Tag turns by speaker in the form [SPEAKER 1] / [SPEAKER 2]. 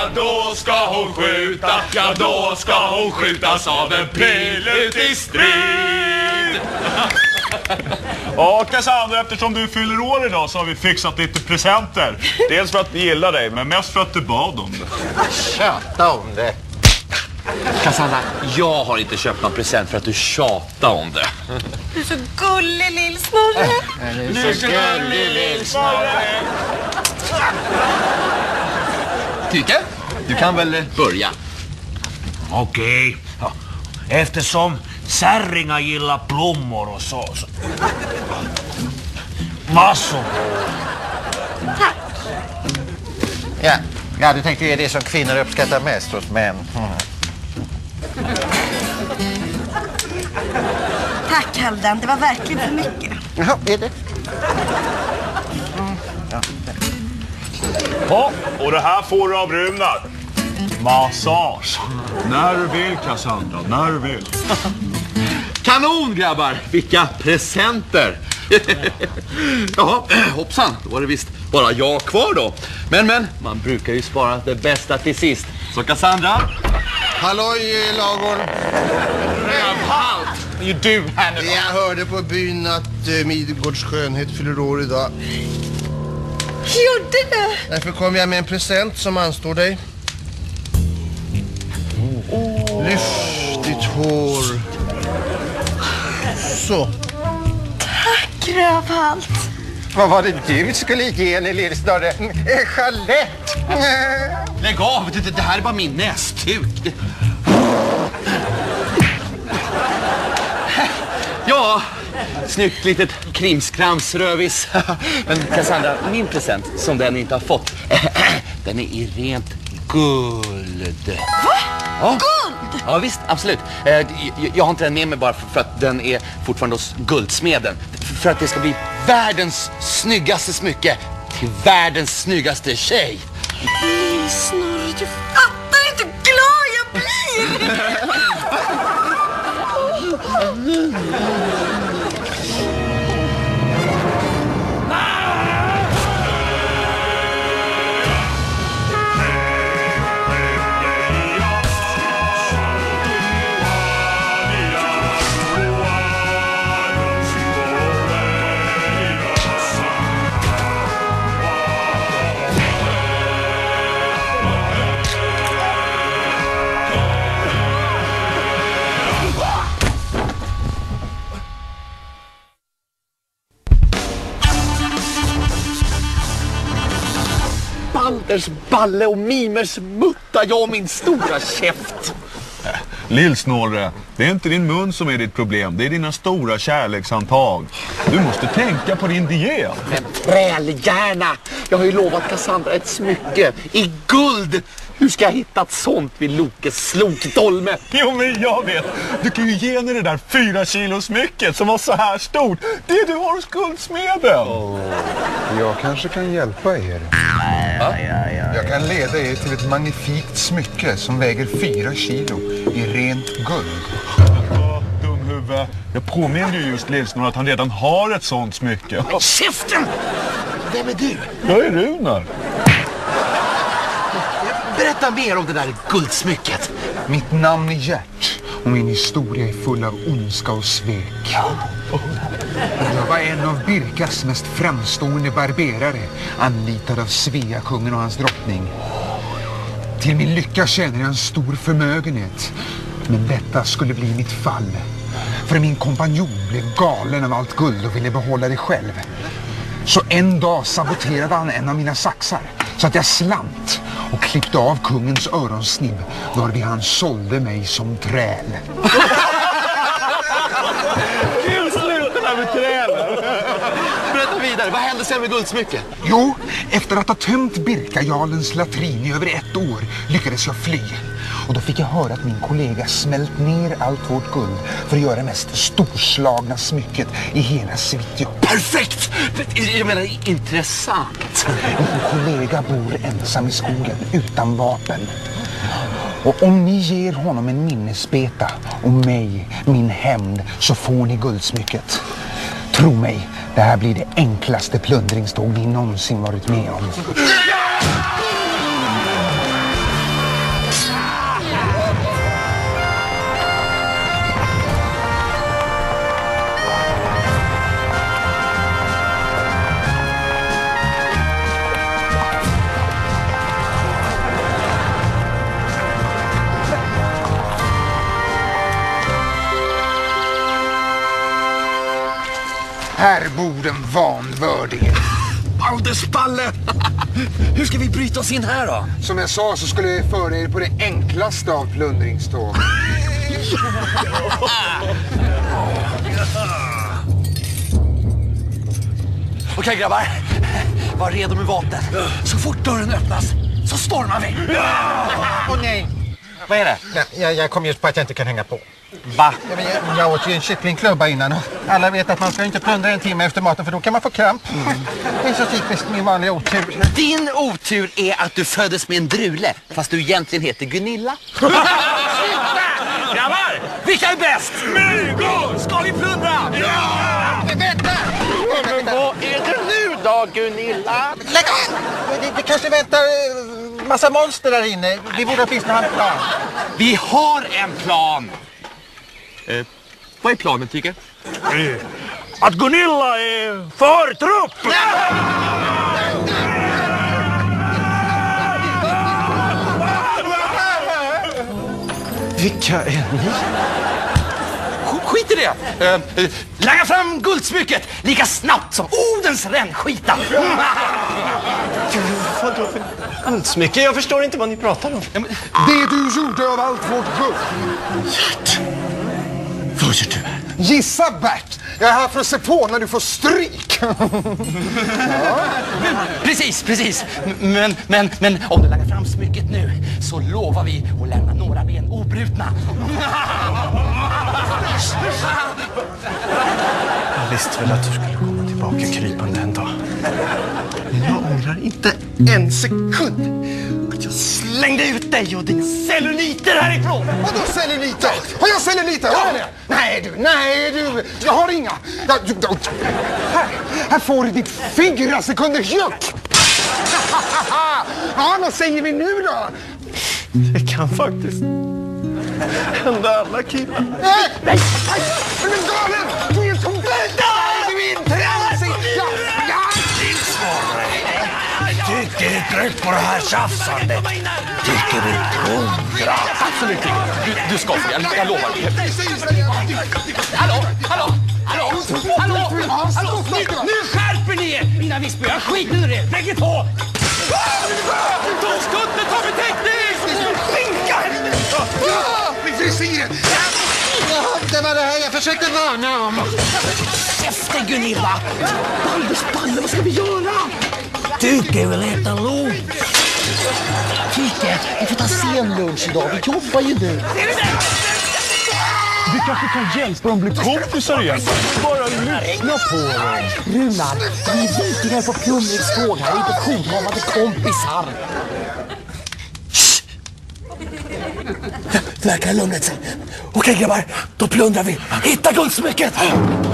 [SPEAKER 1] ja då ska hon skjuta. Ja då ska hon skjutas av en pil ut i strid.
[SPEAKER 2] Ja, Cassandra, eftersom du fyller år idag så har vi fixat lite presenter. Dels för att vi gillar dig, men mest för att du bad om det.
[SPEAKER 3] Tjata om det.
[SPEAKER 1] Cassandra, jag har inte köpt någon present för att du tjatar om det.
[SPEAKER 4] Du är så gullig, Lill-Snorre.
[SPEAKER 3] Du är så gullig, Lill-Snorre.
[SPEAKER 1] Tyke, du kan väl börja.
[SPEAKER 5] Okej. Ja. Eftersom särringar gillar blommor och så. Massor.
[SPEAKER 4] Tack.
[SPEAKER 3] Ja, du tänkte ge det som kvinnor uppskattar mest hos män.
[SPEAKER 4] Tack, Halvdan. Det var verkligen för mycket.
[SPEAKER 3] Ja, är det?
[SPEAKER 2] Ja, och det här får du av Runar. Massage. När du vill, Cassandra, när du vill.
[SPEAKER 1] Kanon, grabbar! Vilka presenter! Jaha, hoppsan, då var det visst bara jag kvar då. Men, man brukar ju spara det bästa till sist. Så Cassandra?
[SPEAKER 6] Halloj, Lagor.
[SPEAKER 1] Rövhalt! Det är ju du här nu.
[SPEAKER 6] Jag hörde på byn att Midgårds skönhet fyller år idag.
[SPEAKER 4] Gjorde det?
[SPEAKER 6] Därför kom jag med en present som anstår dig. Lyft ditt hår. Så.
[SPEAKER 4] Tack, Rövhalt.
[SPEAKER 3] Vad var det du skulle ge henne, Lill-Snorre? Chalett!
[SPEAKER 1] Lägg av, det här är bara min nästuk. Ja, snyggt litet krimskramsrövis. Men Cassandra, min present som den inte har fått, den är i rent guld.
[SPEAKER 4] Va?
[SPEAKER 1] Ja.
[SPEAKER 4] Guld?
[SPEAKER 1] Ja visst, absolut. Jag har inte den med mig bara för att den är fortfarande hos guldsmeden. För att det ska bli världens snyggaste smycke till världens snyggaste tjej.
[SPEAKER 4] Lill-Snorre, du fattar inte hur glad jag blir.
[SPEAKER 1] Balders balle och Mimers mutta, jag och min stora käft.
[SPEAKER 2] Lill-Snorre, det är inte din mun som är ditt problem. Det är dina stora kärleksantag. Du måste tänka på din diet.
[SPEAKER 1] Men trälgärna! Jag har ju lovat Cassandra ett smycke i guld. Hur ska jag hitta ett sånt vid Lokes slokdolme?
[SPEAKER 2] Jo, men jag vet. Du kan ju ge henne det där 4 kilo smycket som var så här stort. Det du har hos guldsmeden.
[SPEAKER 7] Jag kanske kan hjälpa er. Jag kan leda er till ett magnifikt smycke som väger 4 kilo i rent guld.
[SPEAKER 2] Dumhuvud. Jag påminner ju just Lill-Snorre att han redan har ett sånt smycke.
[SPEAKER 1] Käften! Vem är du?
[SPEAKER 2] Jag är Runar.
[SPEAKER 1] Berätta mer om det där guldsmycket.
[SPEAKER 7] Mitt namn är Gert och min historia är full av ondska och svek. Jag var en av Birkas mest framstående barberare, anlitad av Sveakungen och hans drottning. Till min lycka känner jag en stor förmögenhet, men detta skulle bli mitt fall. För min kompanjon blev galen av allt guld och ville behålla det själv. Så en dag saboterade han en av mina saxar så att jag slant och klippte av kungens öronsnibb varvid han sålde mig som träl.
[SPEAKER 1] Kul slut den här med trälen. Berätta vidare, vad hände sen med guldsmycket?
[SPEAKER 7] Jo, efter att ha tömt Birkajarlens latrin i över 1 år lyckades jag fly. Och då fick jag höra att min kollega smält ner allt vårt guld för att göra det mest storslagna smycket i hela Svitjo.
[SPEAKER 1] Perfekt! Jag menar, intressant.
[SPEAKER 7] Min kollega bor ensam i skogen utan vapen. Och om ni ger honom en minnesbeta och mig min hämnd så får ni guldsmycket. Tro mig, det här blir det enklaste plundringståg ni någonsin varit med om. Här bor den vanvördige.
[SPEAKER 1] Balderspalle! Hur ska vi bryta oss in här då?
[SPEAKER 7] Som jag sa så skulle jag föra er på det enklaste av plundringståg.
[SPEAKER 1] Okej grabbar, var redo med vapen. Så fort dörren öppnas så stormar vi.
[SPEAKER 3] Åh nej!
[SPEAKER 1] Vad är det?
[SPEAKER 3] Nej, jag kom just på att jag inte kan hänga på.
[SPEAKER 1] Va?
[SPEAKER 3] Ja, men jag åt ju en kycklingklubba innan och alla vet att man ska inte plundra en timme efter maten för då kan man få kramp. Det är så typiskt min vanliga otur.
[SPEAKER 1] Din otur är att du föddes med en drule, fast du egentligen heter Gunilla. Grabbar, vilka är bäst? Mygo! Ska vi plundra? Ja!
[SPEAKER 3] Vänta!
[SPEAKER 1] Men vad är det nu då, Gunilla?
[SPEAKER 3] Lägg av! Det kanske väntar massa monster där inne. Vi borde åtminstone ha en plan.
[SPEAKER 1] Vi har en plan. Vad är planen, tycker?
[SPEAKER 5] Att Gunilla är för trupp!
[SPEAKER 3] Vilka är ni?
[SPEAKER 1] Skit i det! Lägga fram guldsmycket lika snabbt som Odens rännskita!
[SPEAKER 3] Vadå för guldsmycke? Jag förstår inte vad ni pratar om.
[SPEAKER 7] Det du gjorde av allt vårt guld.
[SPEAKER 1] Vad gör du här?
[SPEAKER 7] Gissa Bert! Jag är här för att se på när du får stryk.
[SPEAKER 1] Precis. Men om du lägger fram smycket nu så lovar vi att lämna några ben obrutna.
[SPEAKER 3] Jag visste väl att du skulle komma tillbaka krypande en dag. Jag ångrar inte en sekund att jag slängde ut dig och dina celluliter härifrån.
[SPEAKER 7] Vadå celluliter? Har jag celluliter? Har jag det? Nej du. Jag har inga. Här får du ditt 4 sekunders juck. Ja, vad säger vi nu då?
[SPEAKER 3] Det kan faktiskt hända alla killar.
[SPEAKER 7] Nej! Men galen! Du är som du är inte!
[SPEAKER 5] Tycker du trött på det här tjafsandet? Tycker du plundra?
[SPEAKER 1] Absolut inte. Du ska få, jag lovar. Hallå! Nu skärper ni er, mina vispor. Jag skiter i det. Lägg på! Skuttet har vi teknik!
[SPEAKER 7] Frisyren!
[SPEAKER 3] Det var det här jag försökte varna om.
[SPEAKER 1] Efter Gunilla! Balderspalle, vad ska vi göra?
[SPEAKER 5] Tycker väl äta lunch?
[SPEAKER 1] Fika, vi får ta sen lunch idag. Vi jobbar ju nu.
[SPEAKER 2] Vi kanske kan hjälpa dem bli kompisar igen. Bara lyssna på dem.
[SPEAKER 1] Runar, vi är vikingar på plundringståg här, inte jourhavande kompisar. Verkar lugnet sig. Okej grabbar, då plundrar vi. Hitta guldsmycket!